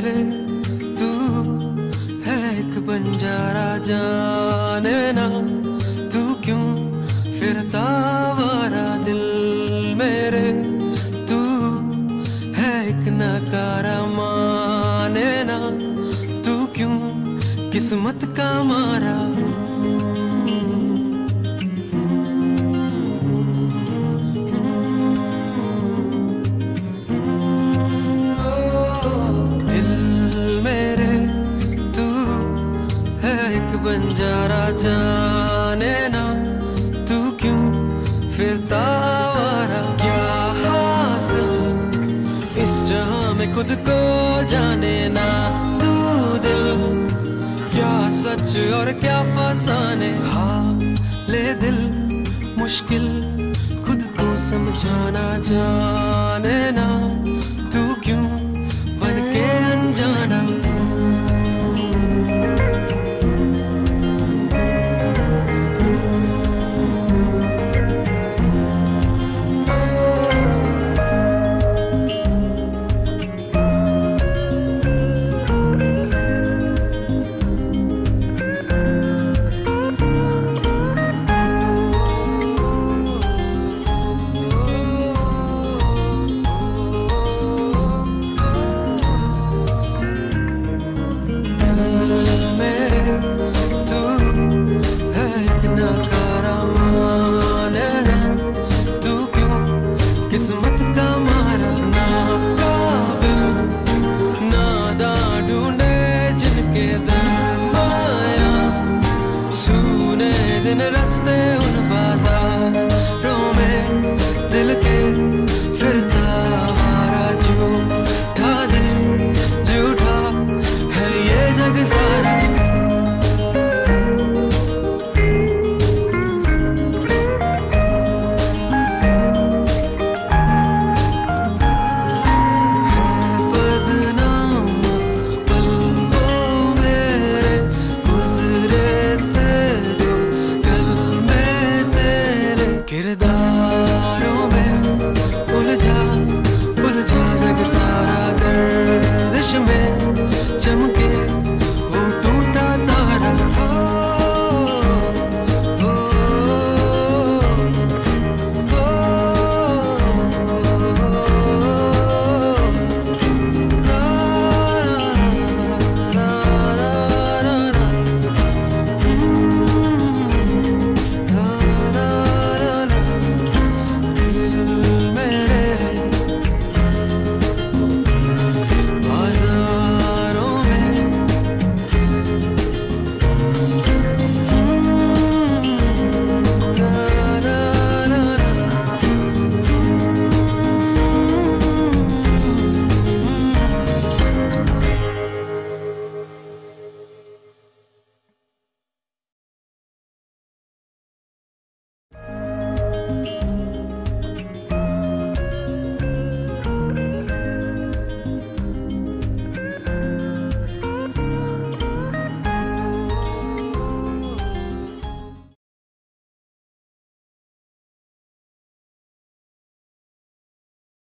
मेरे तू है एक बंजारा, जाने ना तू क्यों फिरता आवारा। दिल मेरे तू है एक नकारा, माने ना तू क्यों किस्मत का मारा। बंजारा, जाने ना तू क्यों फिरता आवारा। क्या हासिल इस जहां में खुद को जाने ना तू दिल, क्या सच और क्या फसाने। हाँ ले दिल मुश्किल खुद को समझाना, जाने ना तू क्यों बन के अनजाना। किस्मत का मारा, ना काबिल नादां ढूंढे जिनके दिल माया, सूने दिन रास्ते